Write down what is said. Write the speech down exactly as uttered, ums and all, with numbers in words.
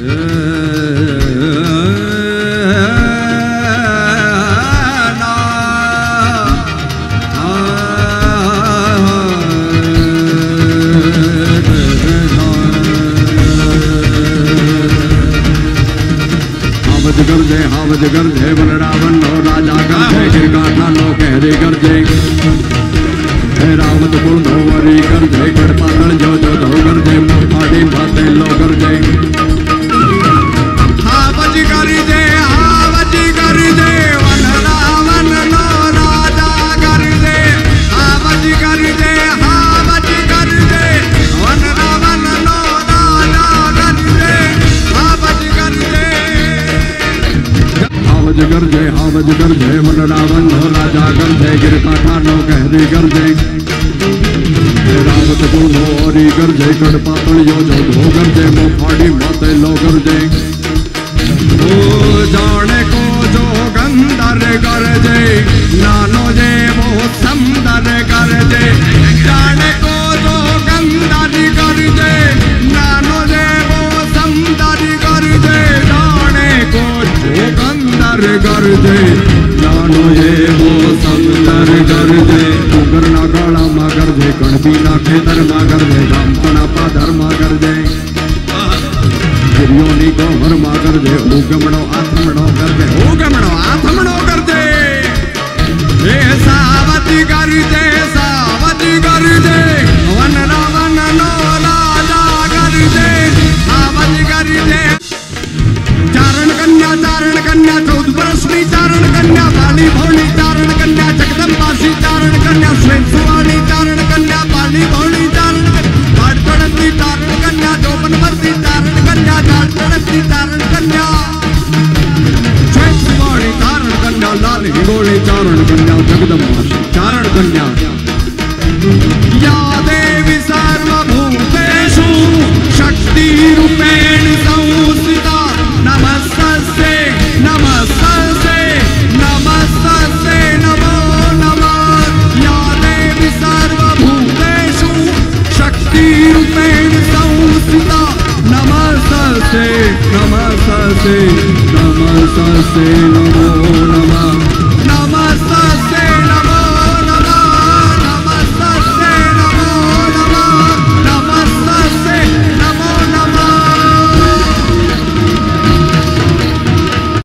गरजे हावज गरजे बलरावन नो राजा गरजे गिरगाठा नो कहरे गरजे रावत कुल नो वरी गरजे गढ़पातल जो जो दो गरजे मुखाड़ी बाते लो गरजे हावज गरजे हावज गरजे वन रावन नो राजा गरजे हावज गरजे हावज गरजे वन रावन नो राजा गरजे हावज गरजे हावज गरजे हावज गरजे वन रावण नो राजा गरजे गिरकाठा नो कहरी गरजे रावत कुल नो औरी गरजे गढ़पातल यो जो धो गरजे मुखाड़ी माते लो गरजे ओ जाने को जो गंदर गरजे नानो जे वो समदर गरजे जाने को जो गंदर गरजे नानो जे वो समदर गरजे जाने को जो गंदर गरजे नानो जे वो समदर गरजे उगर ना गाला मा गरजे कणबी ना खेतर मा गरजे गामपना पाधर मा गरजे गिरियोनी को हर मा गरजे उगमणो आथमणो गरजे उगमणो आथमणो गरजे ए सावती गरजे सावती गरजे वन रावण नो राजा गरजे सावती गरजे चारण कन्या चारण कन्या चौदह वर्ष की चारण कन्या बाली भोली चारण कन्या जगदम्बासी चारण कन्या स्वयं